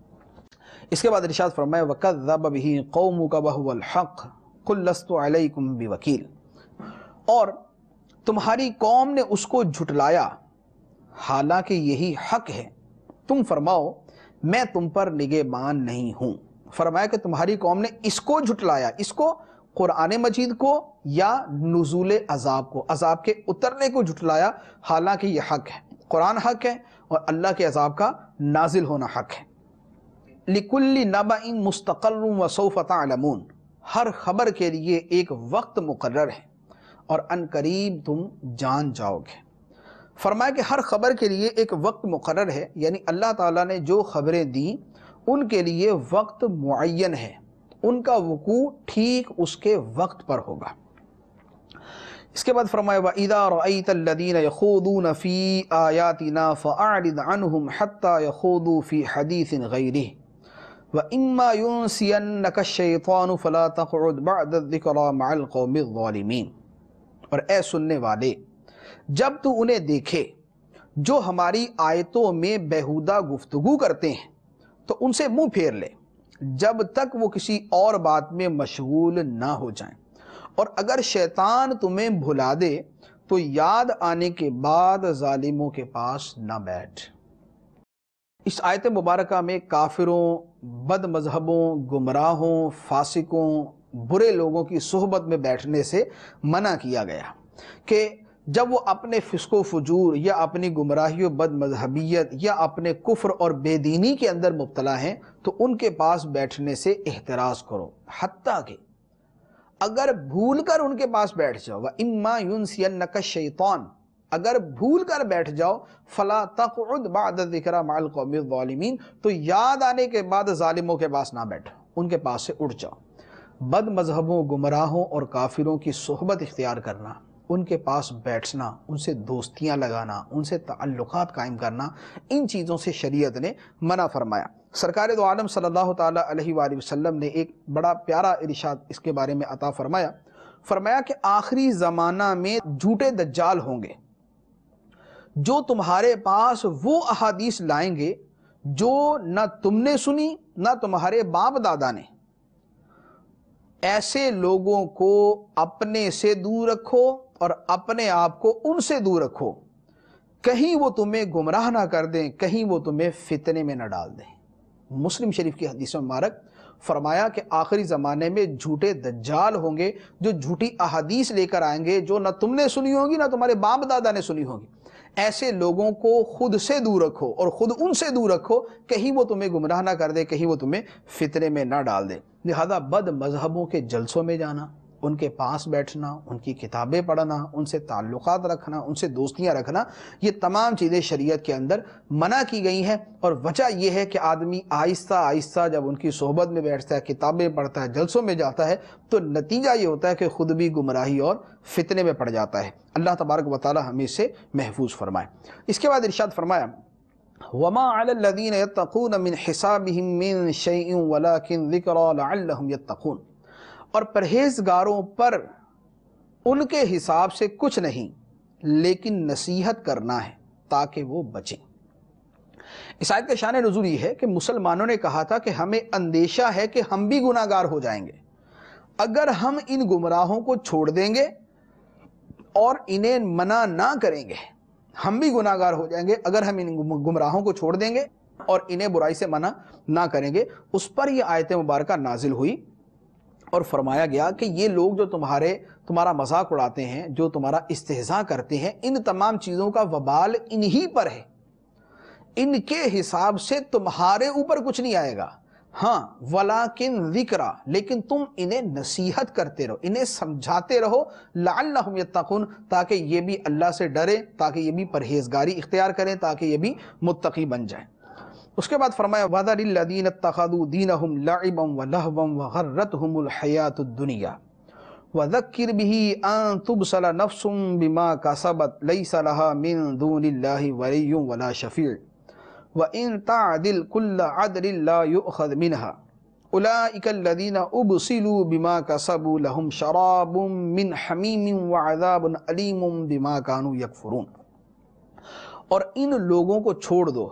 A: اس کے بعد ارشاد فرمایا وَكَذَّبَ بِهِ قَوْمُكَ وَهُوَ الْحَقُّ قُلْ لَسْتُ عَلَيْكُمْ بِوَكِيلٍ، اور تمہاری قوم نے اس کو جھٹلایا حالانکہ یہی حق ہے، تم فرماؤ میں تم پر نگہبان نہیں ہوں۔ فرمایا کہ تمہاری قوم نے اس کو جھٹلایا، اس کو قرآن مجید کو یا نزول عذاب کو، عذاب کے اترنے کو جھٹلایا، حالانکہ یہ حق ہے، قرآن حق ہے اور اللہ کے عذاب کا نازل ہونا حق ہے۔ لِكُلِّ نَبَإٍ مُسْتَقَرٌّ وَسَوْفَ تَعْلَمُونَ، ہر خبر کے لیے ایک وقت مقرر ہے اور ان قریب تم جان جاؤ گے۔ فرمایا کہ ہر خبر کے لیے ایک وقت مقرر ہے، یعنی اللہ تعالیٰ نے جو خبریں دیں ان کے لیے وقت معین ہے، ان کا وقوع ٹھیک اس کے وقت پر ہوگا۔ اس کے بعد فرمایا وَإِذَا رَأَيْتَ الَّذِينَ يَخُوضُونَ فِي آيَاتِنَا فَأَعْرِضْ عَنْهُمْ حَتَّى يَخُوضُوا فِي حَدِيثٍ غَيْرِهِ وَإِمَّا يُنْسِيَنَّكَ الشَّيْطَانُ فَلَا تَقْعُدْ بَعْدَ الذِّكْرَى مَعَ الْقَوْمِ الظَّالِمِينَ، اور اے سننے والے جب تو انہیں دیکھے جو ہماری آیتوں میں بیہودہ گفتگو کرتے ہیں تو ان سے منہ پھیر لے جب تک وہ کسی اور بات میں مشغول نہ ہو جائیں، اور اگر شیطان تمہیں بھلا دے تو یاد آنے کے بعد ظالموں کے پاس نہ بیٹھ۔ اس آیت مبارکہ میں کافروں، بد مذہبوں، گمراہوں، فاسقوں، برے لوگوں کی صحبت میں بیٹھنے سے منع کیا گیا کہ جب وہ اپنے فسق و فجور یا اپنی گمراہی و بد مذہبیت یا اپنے کفر اور بے دینی کے اندر مبتلا ہیں تو ان کے پاس بیٹھنے سے احتراز کرو، حتیٰ کہ اگر بھول کر ان کے پاس بیٹھ جاؤ وَإِمَّا يُنْسِيَنَّكَ الشَّيْطَانُ، اگر بھول کر بیٹھ جاؤ فَلَا تَقْعُدْ بَعْدَ الذِّكْرَى مَعَ الْقَوْمِ الظَّالِمِينَ، تو یاد آنے کے بعد ظالموں کے پاس نہ بیٹھو، ان کے پاس سے اٹھ جاؤ۔ بد مذہبوں، گمراہوں اور کافروں کی صحبت اختیار کرنا، ان کے پاس بیٹھنا، ان سے دوستیاں لگانا، ان سے تعلقات قائم کرنا، ان چیزوں سے شریعت نے منع فرمایا۔ سرکار دو عالم صلی اللہ تعالیٰ علیہ وآلہ وسلم نے ایک بڑا پیارا ارشاد اس کے بارے میں عطا فرمایا، فرمایا کہ آخری زمانہ میں جھوٹے دجال ہوں گے جو تمہارے پاس وہ احادیث لائیں گے جو نہ تم نے سنی نہ تمہارے باپ دادا نے۔ ایسے لوگوں کو اپنے سے دور رکھو اور اپنے آپ کو ان سے دور رکھو، کہیں وہ تمہیں گمراہ نہ کر دیں، کہیں وہ تمہیں فتنے میں نہ ڈال دیں۔ مسلم شریف کی حدیث مبارک فرمایا کہ آخری زمانے میں جھوٹے دجال ہوں گے جو جھوٹی احادیث لے کر آئیں گے جو نہ تم نے سنی ہوگی نہ تمہارے باپ دادا نے سنی ہوگی۔ ایسے لوگوں کو خود سے دور رکھو اور خود ان سے دور رکھو، کہیں وہ تمہیں گمراہ نہ کر دے، کہیں وہ تمہیں فتنے میں نہ ڈال دے۔ لہذا بد مذہبوں کے جلسوں میں جانا، ان کے پاس بیٹھنا، ان کی کتابیں پڑھنا، ان سے تعلقات رکھنا، ان سے دوستیاں رکھنا، یہ تمام چیزیں شریعت کے اندر منع کی گئی ہیں، اور وجہ یہ ہے کہ آدمی آہستہ آہستہ جب ان کی صحبت میں بیٹھتا ہے، کتابیں پڑھتا ہے، جلسوں میں جاتا ہے، تو نتیجہ یہ ہوتا ہے کہ خود بھی گمراہی اور فتنے میں پڑ جاتا ہے۔ اللہ تبارک و تعالی ہمیں اس سے محفوظ فرمائے۔ اس کے بعد ارشاد فرمایا وَمَا عَلَى الَّذِينَ يَتَّقُونَ مِنْ حِسَابِهِمْ مِنْ شَيْءٍ وَلَكِنْ ذِكْرَى لَعَلَّهُمْ يَتَّقُونَ، اور پرہیزگاروں پر ان کے حساب سے کچھ نہیں لیکن نصیحت کرنا ہے تاکہ وہ بچیں۔ اس آیت کا شان نزول یہ ہے کہ مسلمانوں نے کہا تھا کہ ہمیں اندیشہ ہے کہ ہم بھی گناہ گار ہو جائیں گے اگر ہم ان گمراہوں کو چھوڑ دیں گے اور انہیں منع نہ کریں گے، ہم بھی گناہ گار ہو جائیں گے اگر ہم ان گمراہوں کو چھوڑ دیں گے اور انہیں برائی سے منع نہ کریں گے۔ اس پر یہ آیت مبارکہ نازل ہوئی اور فرمایا گیا کہ یہ لوگ جو تمہارے تمہارا مذاق اڑاتے ہیں، جو تمہارا استہزاء کرتے ہیں، ان تمام چیزوں کا وبال انہی پر ہے، ان کے حساب سے تمہارے اوپر کچھ نہیں آئے گا، ہاں ولیکن ذکرہ، لیکن تم انہیں نصیحت کرتے رہو، انہیں سمجھاتے رہو، لعلہم یتقون، تاکہ یہ بھی اللہ سے ڈرے، تاکہ یہ بھی پرہیزگاری اختیار کریں، تاکہ یہ بھی متقی بن جائیں۔ اس کے بعد فرمایا وَذَرِ الَّذِينَ اتَّخَذُوا دِينَهُمْ لَعِبًا وَلَهْوًا وَغَرَّتْهُمُ الْحَيَاةُ الدُّنْيَا وَذَكِّرْ بِهِ أَن تُبْصَلَ نَفْسٌ بِمَا كَسَبَتْ لَيْسَ لَهَا مِن دُونِ اللَّهِ وَلِيٌّ وَلَا شَفِيعٌ وَإِن تَعْدِلْ كُلَّ عَدْلٍ لَا يُؤْخَذْ مِنْهَا أُولَئِكَ الَّذِينَ أُبْصِلُوا بِمَا كَسَبُوا لَهُمْ شَرَابٌ مِّنْ حَمِيمٍ وَعَذَابٌ أَلِيمٌ بِمَا كَانُوا يَكْفُرُونَ۔ اور ان لوگوں کو چھوڑ دو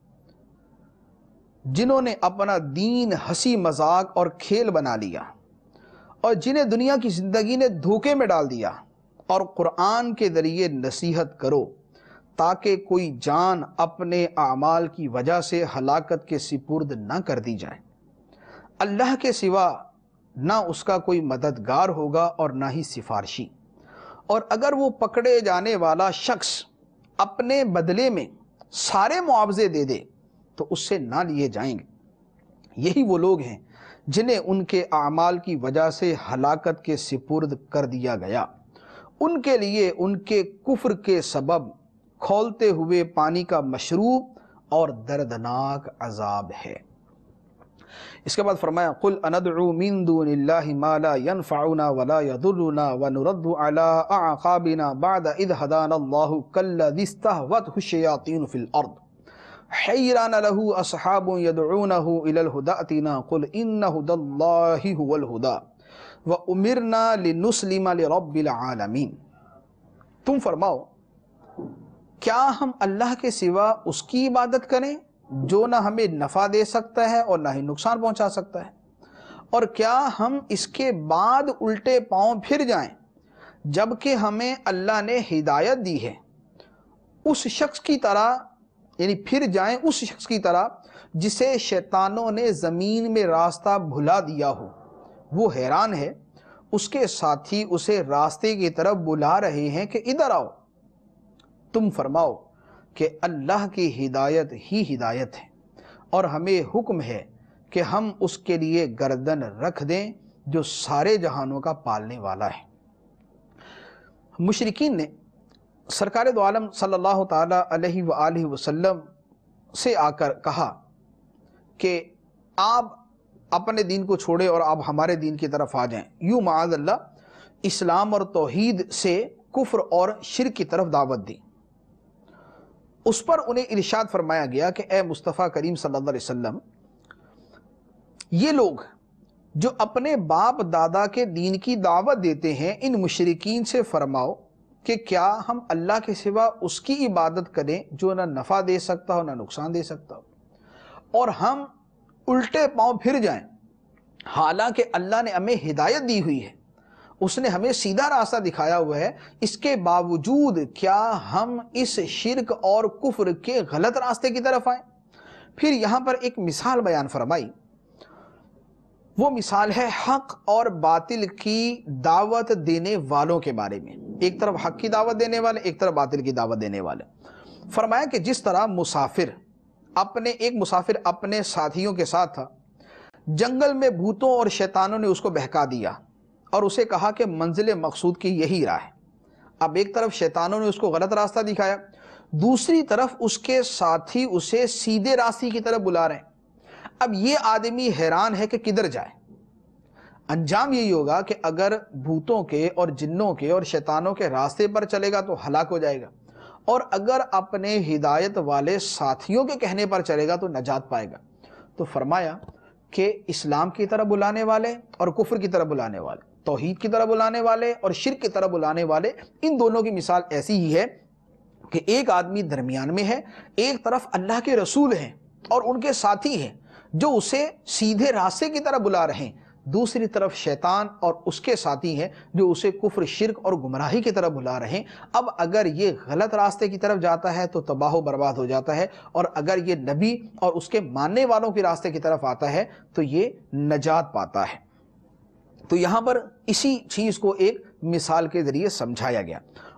A: جنہوں نے اپنا دین ہنسی مذاق اور کھیل بنا لیا، اور جنہیں دنیا کی زندگی نے دھوکے میں ڈال دیا، اور قرآن کے ذریعے نصیحت کرو تاکہ کوئی جان اپنے اعمال کی وجہ سے ہلاکت کے سپرد نہ کر دی جائے۔ اللہ کے سوا نہ اس کا کوئی مددگار ہوگا اور نہ ہی سفارشی، اور اگر وہ پکڑے جانے والا شخص اپنے بدلے میں سارے معاوضے دے دے تو اس سے نہ لیے جائیں گے۔ یہی وہ لوگ ہیں جنہیں ان کے اعمال کی وجہ سے ہلاکت کے سپرد کر دیا گیا، ان کے لیے ان کے کفر کے سبب کھولتے ہوئے پانی کا مشروب اور دردناک عذاب ہے۔ اس کے بعد فرمایا قل اندعو من دون اللہ ما لا ينفعنا ولا يضرنا ونرد على اعقابنا بعد اذ هدانا الله كالذي استهوته الشياطين في الارض حیران له اصحاب يدعونه الى الهدى ائتنا قل ان هدى الله هو الهدى وامرنا لنسلم لرب العالمین۔ تم فرماؤ کیا ہم اللہ کے سوا اس کی عبادت کریں جو نہ ہمیں نفع دے سکتا ہے اور نہ ہی نقصان پہنچا سکتا ہے، اور کیا ہم اس کے بعد الٹے پاؤں پھر جائیں جبکہ ہمیں اللہ نے ہدایت دی ہے، اس شخص کی طرح، یعنی پھر جائیں اس شخص کی طرح جسے شیطانوں نے زمین میں راستہ بھلا دیا ہو، وہ حیران ہے، اس کے ساتھی اسے راستے کی طرف بلا رہے ہیں کہ ادھر آؤ۔ تم فرماؤ کہ اللہ کی ہدایت ہی ہدایت ہے، اور ہمیں حکم ہے کہ ہم اس کے لیے گردن رکھ دیں جو سارے جہانوں کا پالنے والا ہے۔ مشرکین نے سرکار دو عالم صلی اللہ تعالیٰ علیہ وآلہ وسلم سے آ کر کہا کہ آپ اپنے دین کو چھوڑیں اور آپ ہمارے دین کی طرف آ جائیں، یوں معاذ اللہ اسلام اور توحید سے کفر اور شرک کی طرف دعوت دی۔ اس پر انہیں ارشاد فرمایا گیا کہ اے مصطفیٰ کریم صلی اللہ علیہ وسلم، یہ لوگ جو اپنے باپ دادا کے دین کی دعوت دیتے ہیں، ان مشرکین سے فرماؤ کہ کیا ہم اللہ کے سوا اس کی عبادت کریں جو نہ نفع دے سکتا ہو نہ نقصان دے سکتا ہو، اور ہم الٹے پاؤں پھر جائیں، حالانکہ اللہ نے ہمیں ہدایت دی ہوئی ہے، اس نے ہمیں سیدھا راستہ دکھایا ہوا ہے، اس کے باوجود کیا ہم اس شرک اور کفر کے غلط راستے کی طرف آئیں؟ پھر یہاں پر ایک مثال بیان فرمائی، وہ مثال ہے حق اور باطل کی دعوت دینے والوں کے بارے میں، ایک طرف حق کی دعوت دینے والے، ایک طرف باطل کی دعوت دینے والے۔ فرمایا کہ جس طرح مسافر اپنے ایک مسافر اپنے ساتھیوں کے ساتھ تھا، جنگل میں بھوتوں اور شیطانوں نے اس کو بہکا دیا اور اسے کہا کہ منزل مقصود کی یہی راہ ہے۔ اب ایک طرف شیطانوں نے اس کو غلط راستہ دکھایا، دوسری طرف اس کے ساتھی اسے سیدھے راستے کی طرف بلا رہے ہیں۔ اب یہ آدمی حیران ہے کہ کدھر جائے۔ انجام یہی ہوگا کہ اگر بھوتوں کے اور جنوں کے اور شیطانوں کے راستے پر چلے گا تو ہلاک ہو جائے گا، اور اگر اپنے ہدایت والے ساتھیوں کے کہنے پر چلے گا تو نجات پائے گا۔ تو فرمایا کہ اسلام کی طرف بلانے والے اور کفر کی طرف بلانے والے، توحید کی طرف بلانے والے اور شرک کی طرف بلانے والے، ان دونوں کی مثال ایسی ہی ہے کہ ایک آدمی درمیان میں ہے، ایک طرف اللہ کے رسول ہیں اور ان کے ساتھی ہیں جو اسے سیدھے راستے کی طرف بلا رہے ہیں، دوسری طرف شیطان اور اس کے ساتھی ہیں جو اسے کفر، شرک اور گمراہی کی طرف بلا رہے ہیں۔ اب اگر یہ غلط راستے کی طرف جاتا ہے تو تباہ و برباد ہو جاتا ہے، اور اگر یہ نبی اور اس کے ماننے والوں کے راستے کی طرف آتا ہے تو یہ نجات پاتا ہے۔ تو یہاں پر اسی چیز کو ایک مثال کے ذریعے سمجھایا گیا۔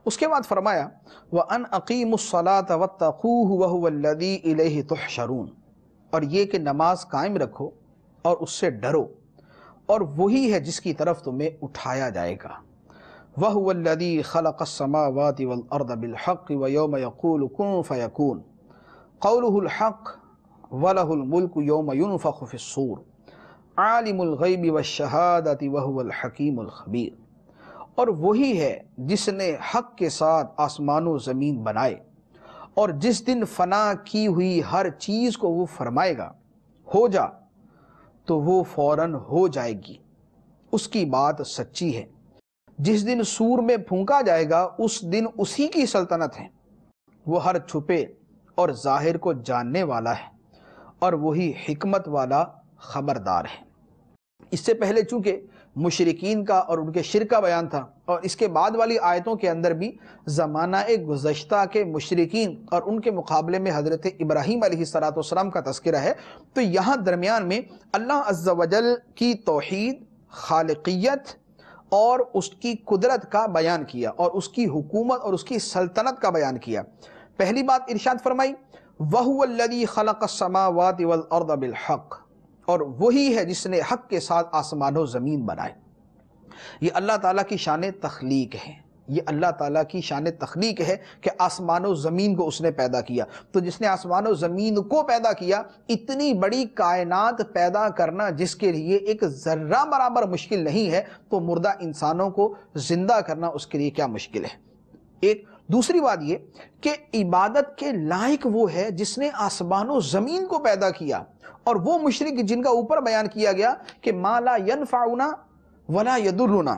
A: اس کے بعد فرمایا وَأَنْ أَقِيمُوا الصَّلَاةَ وَاتَّقُوهُ وَهُوَ الَّذِي إِلَيْهِ تُحْشَرُونَ، اور یہ کہ نماز قائم رکھو اور اس سے ڈرو، اور وہی ہے جس کی طرف تمہیں اٹھایا جائے گا۔ وَهُوَ الَّذِي خَلَقَ السَّمَاوَاتِ وَالْأَرْضَ بِالْحَقِّ وَيَوْمَ يَقُولُ كُن فَيَكُونُ قَوْلُهُ الْحَقُّ وَلَهُ الْمُلْكُ يَوْمَ يُنفَخُ فِي الصُّورِ عَالِمُ الْغَيْبِ وَالشَّهَادَةِ وَهُوَ الْحَكِيمُ الْخَبِيرُ، اور وہی ہے جس نے حق کے ساتھ آسمان و زمین بنائے، اور جس دن فنا کی ہوئی ہر چیز کو وہ فرمائے گا ہو جا تو وہ فوراً ہو جائے گی، اس کی بات سچی ہے۔ جس دن سور میں پھونکا جائے گا اس دن اسی کی سلطنت ہے، وہ ہر چھپے اور ظاہر کو جاننے والا ہے، اور وہی حکمت والا خبردار ہے۔ اس سے پہلے چونکہ مشرکین کا اور ان کے شرک کا بیان تھا، اور اس کے بعد والی آیتوں کے اندر بھی زمانہ گزشتہ کے مشرکین اور ان کے مقابلے میں حضرت ابراہیم علیہ السلام کا تذکرہ ہے، تو یہاں درمیان میں اللہ عز و جل کی توحید، خالقیت اور اس کی قدرت کا بیان کیا، اور اس کی حکومت اور اس کی سلطنت کا بیان کیا۔ پہلی بات ارشاد فرمائی وَهُوَ الَّذِي خَلَقَ السَّمَاوَاتِ وَالْأَرْضَ بِالْحَقِّ، اور وہی ہے جس نے حق کے ساتھ آسمان و زمین بنائے۔ یہ اللہ تعالیٰ کی شان تخلیق ہے، یہ اللہ تعالیٰ کی شان تخلیق ہے کہ آسمان و زمین کو اس نے پیدا کیا۔ تو جس نے آسمان و زمین کو پیدا کیا، اتنی بڑی کائنات پیدا کرنا جس کے لیے ایک ذرہ برابر مشکل نہیں ہے، تو مردہ انسانوں کو زندہ کرنا اس کے لیے کیا مشکل ہے۔ ایک دوسری بات یہ کہ عبادت کے لائق وہ ہے جس نے آسمان و زمین کو پیدا کیا، اور وہ مشرک جن کا اوپر بیان کیا گیا کہ ما لا ینفعنا ولا یضرنا،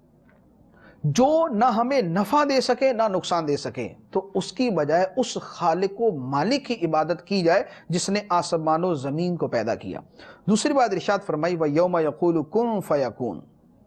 A: جو نہ ہمیں نفع دے سکے نہ نقصان دے سکے، تو اس کی بجائے اس خالق و مالک کی عبادت کی جائے جس نے آسمان و زمین کو پیدا کیا۔ دوسری بات ارشاد فرمائی وَيَوْمَ يَقُولُ كُن فَيَكُونُ،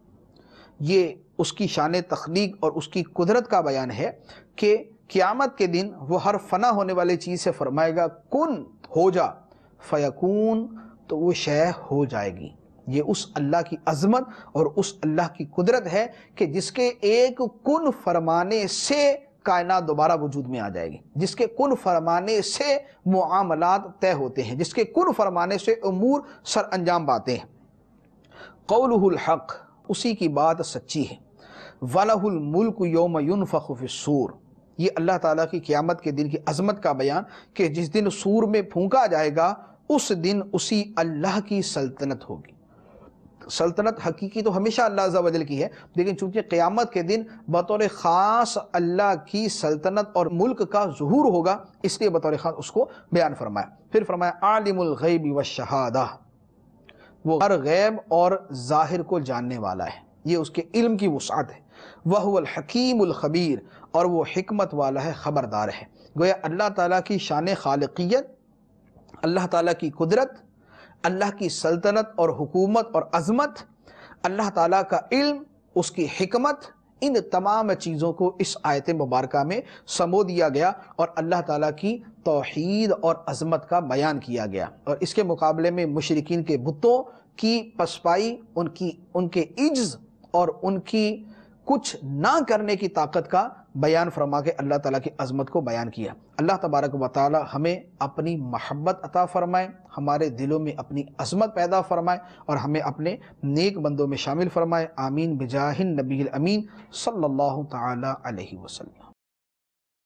A: یہ اس کی شان تخلیق اور اس کی قدرت کا بیان ہے کہ قیامت کے دن وہ ہر فنا ہونے والی چیز سے فرمائے گا کن ہو جا، فیکون تو وہ شے ہو جائے گی۔ یہ اس اللہ کی عظمت اور اس اللہ کی قدرت ہے کہ جس کے ایک کن فرمانے سے کائنات دوبارہ وجود میں آ جائے گی، جس کے کن فرمانے سے معاملات طے ہوتے ہیں، جس کے کن فرمانے سے امور سر انجام پاتے ہیں۔ قولہ الحق، اسی کی بات سچی ہے۔ وَلَهُ الْمُلْكُ يَوْمَ يُنفَخُ فِي الصُّورِ، یہ اللہ تعالیٰ کی قیامت کے دن کی عظمت کا بیان کہ جس دن سور میں پھونکا جائے گا اس دن اسی اللہ کی سلطنت ہوگی۔ سلطنت حقیقی تو ہمیشہ اللہ عز و جل کی ہے، لیکن چونکہ قیامت کے دن بطور خاص اللہ کی سلطنت اور ملک کا ظہور ہوگا، اس لیے بطور خاص اس کو بیان فرمایا۔ پھر فرمایا عالم الغیب والشہادہ، وہ ہر غیب اور ظاہر کو جاننے والا ہے، یہ اس کے علم کی وسعت ہے۔ وَهُوَ الْحَكِيمُ الْخَبِيرُ، اور وہ حکمت والا ہے، خبردار ہے۔ گویا اللہ تعالیٰ کی شان خالقیت، اللہ تعالیٰ کی قدرت، اللہ کی سلطنت اور حکومت اور عظمت، اللہ تعالیٰ کا علم، اس کی حکمت، ان تمام چیزوں کو اس آیت مبارکہ میں سمو دیا گیا اور اللہ تعالیٰ کی توحید اور عظمت کا بیان کیا گیا۔ اور اس کے مقابلے میں مشرکین کے بتوں کی پسپائی، ان کی ان کے عجز اور ان کی کچھ نہ کرنے کی طاقت کا بیان فرما کے اللہ تعالیٰ کی عظمت کو بیان کیا۔ اللہ تبارک و تعالی ہمیں اپنی محبت عطا فرمائے، ہمارے دلوں میں اپنی عظمت پیدا فرمائے اور ہمیں اپنے نیک بندوں میں شامل فرمائے۔ آمین بجاہ النبی الامین صلی اللہ تعالی علیہ وسلم۔